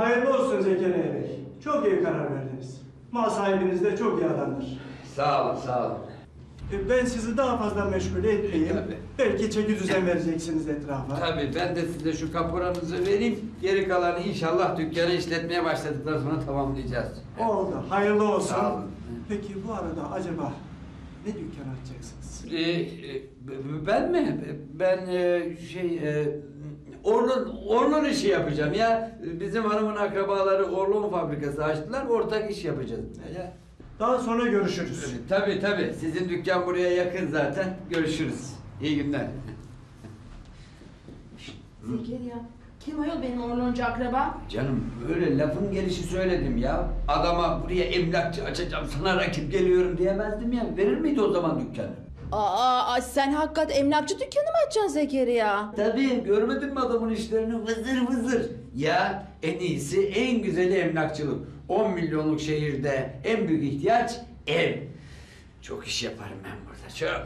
hayırlı olsun Zekeriya Bey. Çok iyi karar verdiniz. Mal sahibiniz de çok iyi adamdır. Sağ olun, sağ olun. Ben sizi daha fazla meşgul etmeyeyim. Tabii. Belki çeki düzen vereceksiniz etrafa. Tabii, ben de size şu kaporanızı vereyim. Geri kalanı inşallah dükkanı işletmeye başladıktan sonra tamamlayacağız. Oldu. Hayırlı olsun. Sağ olun. Peki bu arada acaba ne dükkan açacaksınız? Ben mi? Ben Orlun işi yapacağım ya. Bizim hanımın akrabaları Orlun fabrikası açtılar. Ortak iş yapacağız. Ya. Daha sonra görüşürüz. Tabii tabii. Sizin dükkan buraya yakın zaten. Görüşürüz. İyi günler. Zekeriya, kim ayol benim Orloncu akraba? Canım öyle lafın gelişi söyledim ya. Adama buraya emlakçı açacağım, sana rakip geliyorum diyemezdim ya. Verir miydi o zaman dükkanı? Sen hakikat emlakçı dükkanı mı açacaksın Zekeriya? Tabii, görmedin mi adamın işlerini? Vızır vızır. Ya en iyisi, en güzeli emlakçılık. 10 milyonluk şehirde en büyük ihtiyaç ev. Çok iş yaparım ben burada, çok.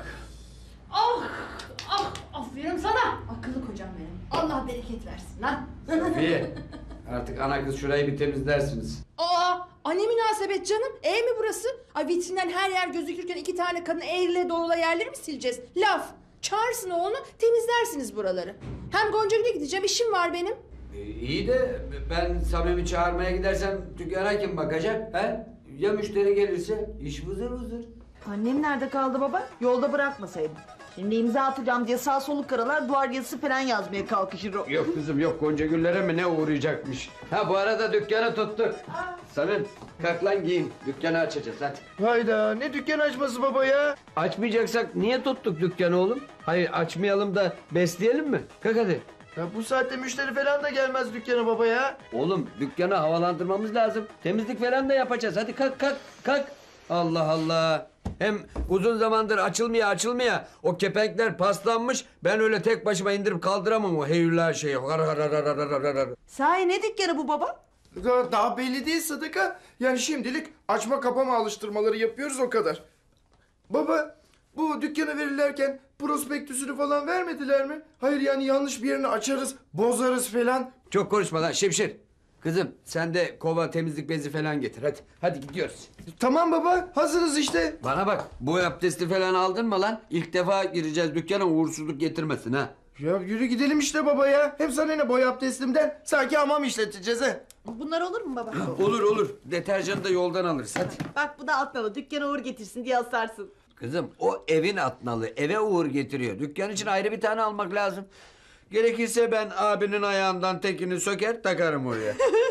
Aferin sana. Akıllı kocam benim. Allah bereket versin lan. Safiye, artık ana kız şurayı bir temizlersiniz. Ne münasebet canım? Ev mi burası? Ay vitrinden her yer gözükürken 2 tane kadın eğrile doğrula yerleri mi sileceğiz? Laf. Çağırsın oğlunu, temizlersiniz buraları. Hem Goncagül'e gideceğim, işim var benim. İyi de ben Samim'i çağırmaya gidersem dükkana kim bakacak? He? Ya müşteri gelirse? İş vızır vızır. Annem nerede kaldı baba? Yolda bırakmasaydım. Şimdi imza atacağım diye sağ soluk karalar duvar yazısı falan yazmaya kalkışır o. Yok kızım yok, Goncagüllere mi ne uğrayacakmış? Ha bu arada dükkanı tuttuk. Samim kalk lan giyin, dükkanı açacağız hadi. Hayda, ne dükkan açması baba ya? Açmayacaksak niye tuttuk dükkanı oğlum? Hayır açmayalım da besleyelim mi? Kalk hadi. Ya bu saatte müşteri falan da gelmez dükkana baba ya. Oğlum dükkanı havalandırmamız lazım. Temizlik falan da yapacağız. Hadi kalk kalk kalk. Allah Allah. Hem uzun zamandır açılmıyor. O kepenkler paslanmış. Ben öyle tek başıma indirip kaldıramam o heyüller şeyi. Sahi ne dükkanı bu baba? Daha belli değil Sıdıka. Yani şimdilik açma kapama alıştırmaları yapıyoruz o kadar. Baba, bu dükkana verirlerken prospektüsünü falan vermediler mi? Hayır yani yanlış bir yerini açarız, bozarız falan. Çok konuşma lan Şipşir. Kızım sen de kova temizlik bezi falan getir hadi. Hadi gidiyoruz. Tamam baba, hazırız işte. Bana bak, bu abdesti falan aldın mı lan? İlk defa gireceğiz dükkana, uğursuzluk getirmesin ha. Ya yürü gidelim işte baba ya. Hem sana ne boy abdestimden, sanki hamam işleteceğiz ha. Bunlar olur mu baba? Olur. Deterjanı da yoldan alırız hadi. Bak bu da atmalı. Dükkana uğur getirsin diye asarsın. Kızım o evin atnalı, eve uğur getiriyor. Dükkan için ayrı bir tane almak lazım. Gerekirse ben abinin ayağından tekini söker takarım oraya.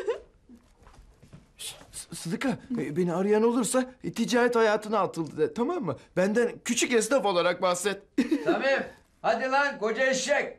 Sıdıka, beni arayan olursa ticaret hayatına atıldı de, tamam mı? Benden küçük esnaf olarak bahset. Samim hadi lan koca eşek.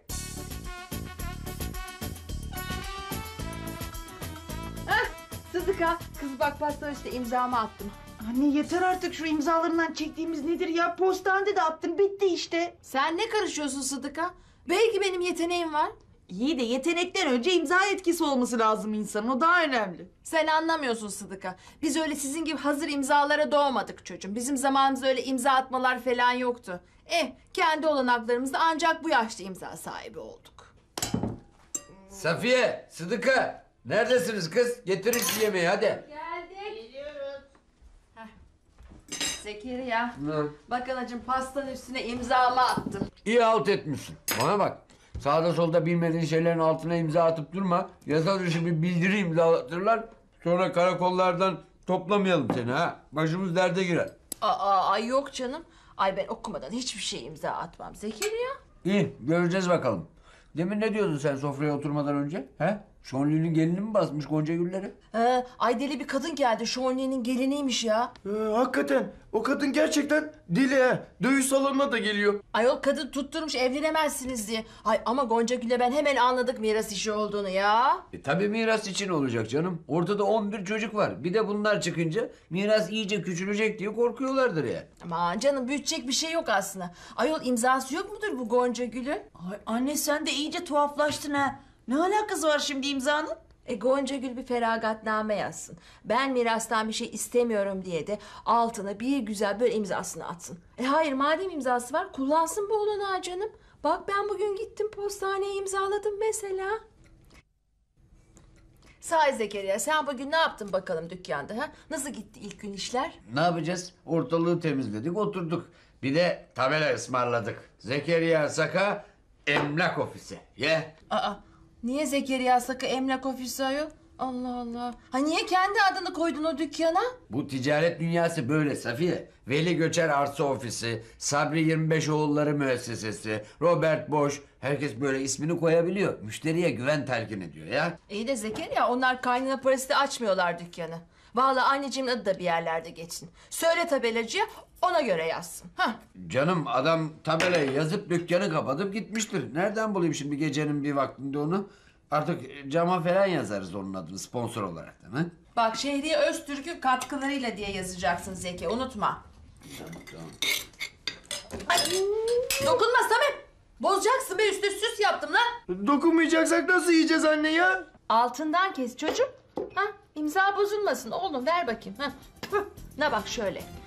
Sıdıka, kız bak pasta işte imzamı attım. Anne yeter artık, şu imzalarından çektiğimiz nedir ya? Postanede de attım, bitti işte. Sen ne karışıyorsun Sıdıka? Belki benim yeteneğim var. İyi de yetenekten önce imza etkisi olması lazım insanın, o daha önemli. Sen anlamıyorsun Sıdıka. Biz öyle sizin gibi hazır imzalara doğmadık çocuğum. Bizim zamanımızda öyle imza atmalar falan yoktu. Kendi olanaklarımızda ancak bu yaşta imza sahibi olduk. Safiye, Sıdıka neredesiniz kız? Getirin şu yemeği hadi. Geldik. Geliyoruz. Zekeriya. Hı. Bak anacığım pastanın üstüne imzamı attım. İyi halt etmişsin. Bana bak. Sağda solda bilmediğin şeylerin altına imza atıp durma. Yasa dışı bir bildiri imzalatırlar. Sonra karakollardan toplamayalım seni ha. Başımız derde girer. Ay yok canım. Ay ben okumadan hiçbir şey imza atmam Zekeriya. İyi göreceğiz bakalım. Demin ne diyordun sen sofraya oturmadan önce? He? Şonli'nin gelini mi basmış Goncagülleri? Ay deli bir kadın geldi. Şonli'nin geliniymiş ya. Hakikaten o kadın gerçekten deli ha. Dövüş salonuna da geliyor. Ayol kadın tutturmuş evlenemezsiniz diye. Ay ama Goncagül'le ben hemen anladık miras işi olduğunu ya. Tabii miras için olacak canım. Ortada 11 çocuk var. Bir de bunlar çıkınca miras iyice küçülecek diye korkuyorlardır ya. Aman canım büyütecek bir şey yok aslında. Ayol imzası yok mudur bu Goncagül'ün? Ay anne sen de iyice tuhaflaştın ha. Ne alakası var şimdi imzanın? Goncagül bir feragatname yazsın. Ben mirastan bir şey istemiyorum diye de altına bir güzel böyle imzasını atsın. Hayır madem imzası var kullansın bu olanağı canım. Bak ben bugün gittim postaneye imzaladım mesela. Sahi Zekeriya, sen bugün ne yaptın bakalım dükkanda? Ha? Nasıl gitti ilk gün işler? Ne yapacağız? Ortalığı temizledik, oturduk. Bir de tabela ısmarladık. Zekeriya Saka Emlak Ofisi. Ye. Aa, niye Zekeriya Saka Emlak Ofisi ayol? Allah Allah. Ha niye kendi adını koydun o dükkana? Bu ticaret dünyası böyle Safiye. Veli Göçer Arsa Ofisi, Sabri 25 Oğulları Müessesesi, Robert Bosch. Herkes böyle ismini koyabiliyor. Müşteriye güven telkin ediyor ya. İyi de Zekeriya, onlar kaynana parası da açmıyorlar dükkanı. Vallahi anneciğimin adı da bir yerlerde geçsin. Söyle tabelacıya, ona göre yazsın. Hah. Canım adam tabelayı yazıp dükkanı kapatıp gitmiştir. Nereden bulayım şimdi gecenin bir vaktinde onu? Artık cama falan yazarız onun adını sponsor olarak da. Hı? Bak, Şehriye Öztürk'ün katkılarıyla diye yazacaksın Zeki, unutma. Tamam. Ay, dokunma Samet. Bozacaksın be, üstü süs yaptım lan. Dokunmayacaksak nasıl yiyeceğiz anne ya? Altından kes çocuğum. Ha, imza bozulmasın oğlum, ver bakayım. Ha. Ne bak şöyle.